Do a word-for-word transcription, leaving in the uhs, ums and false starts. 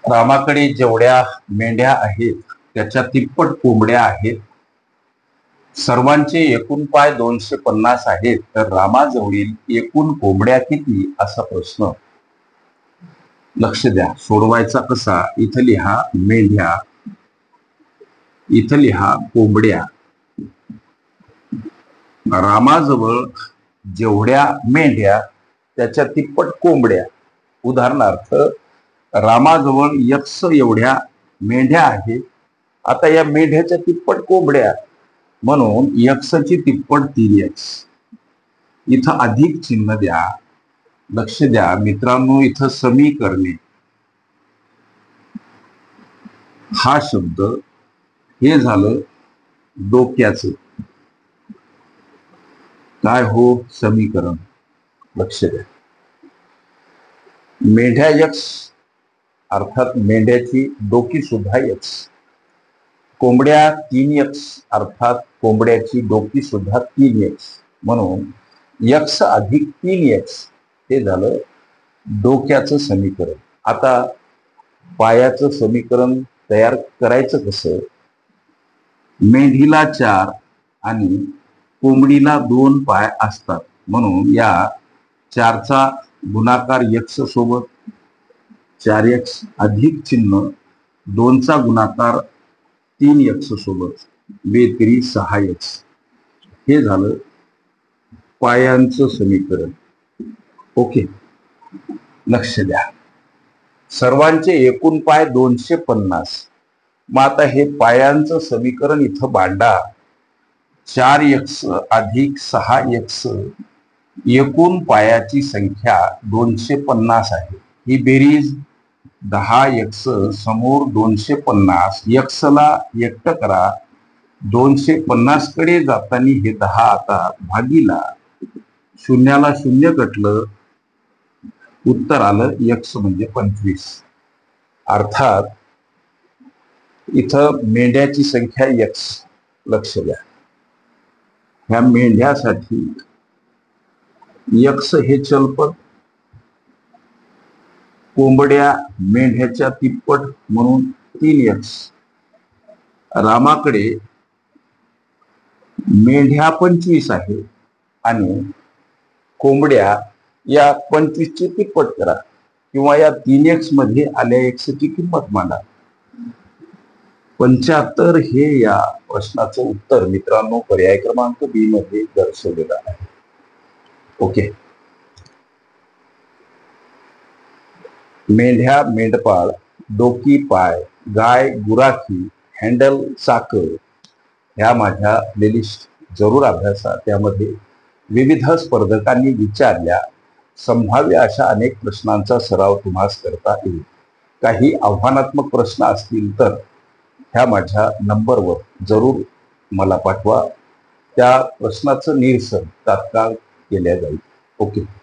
रामाकडे जेवढ्या मेंढ्या आहेत त्याच्या तिप्पट कोंबड्या आहेत. सर्वांचे एकूण पाय दोनशे पन्नास आहेत, तर रामाजवळील एकूण कोंबड्या किती असा प्रश्न. लक्ष द्या, सोडवायचा कसा. इथं लिहा मेंढ्या, इथं लिहा कोंबड्या. रामाजवळ जेवढ्या मेंढ्या त्याच्या तिप्पट कोंबड्या. उदाहरणार्थ रामाजवळ यक्ष एवढ्या मेंढ्या आहेत. आता या मेंढ्याच्या तिप्पट कोंबड्या, म्हणून यक्षची तिप्पट तीन यक्ष. इथं अधिक चिन्ह द्या. लक्ष द्या मित्रांनो, इथं समीकरणे हा शब्द हे झालं डोक्याचं. काय हो समीकरण. लक्ष द्या, मेंढ्या यक्ष अर्थात मेंढ्याची डोकी सुद्धा यक्ष. कोंबड्या तीन यक्ष अर्थात कोंबड्याची डोकी सुद्धा तीन यक्ष. म्हणून यक्ष अधिक तीन यक्ष हे झालं डोक्याचं समीकरण. आता पायाचं समीकरण तयार करायचं कसं. मेंढीला चार आणि कोंबडीला दोन पाय असतात, म्हणून या चारचा गुणाकार यक्ष सोबत चार यक्ष अधिक चिन्ह दोनचा गुणाकार तीन यक्ष सोबत बेत्री सहा यक्ष. हे झालं पायांचं समीकरण. ओके, लक्ष द्या. सर्वांचे एकूण पाय दोनशे पन्नास. मग आता हे पायांचं समीकरण इथं मांडा. चार यक्ष अधिक सहा यक्ष, एकूण पायाची संख्या दोनशे पन्नास आहे. ही बेरीज दहा यक्ष समोर दोनशे पन्नास. यक्षला एकटं करा. दोनशे पन्नास कडे जाताना हे दहा आता भागीला शून्याला शून्य कटलं, उत्तर आलं यक्ष म्हणजे पंचवीस. अर्थात इथं मेंढ्याची संख्या यक्ष. लक्ष द्या, ह्या मेंढ्यासाठी यक्ष हे चलपद, कोंबड्या मेंढ्याच्या तिप्पट म्हणून तीन यक्ष. रामाकडे मेंढ्या पंचवीस आहे आणि कोंबड्या या पंचवीस ची तिप्पट करा, किंवा या तीन यक्ष मध्ये आल्या यक्षची किंमत मांडा. पंच्याहत्तर हे या प्रश्नाचं उत्तर मित्रांनो पर्याय क्रमांक बी मध्ये दर्शवलेलं आहे. ओके, मेंढ्या मेंढपाळ, डोकी पाय, गाय गुराखी, हँडल चाकं ह्या माझ्या प्लेलिस्ट जरूर अभ्यासा. त्यामध्ये विविध स्पर्धकांनी विचारल्या संभाव्य अशा अनेक प्रश्नांचा सराव तुम्हास करता येईल. काही आव्हानात्मक प्रश्न असतील तर ह्या माझ्या नंबरवर जरूर मला पाठवा. त्या प्रश्नाचं निरसन तात्काळ केल्या जाईल. ओके.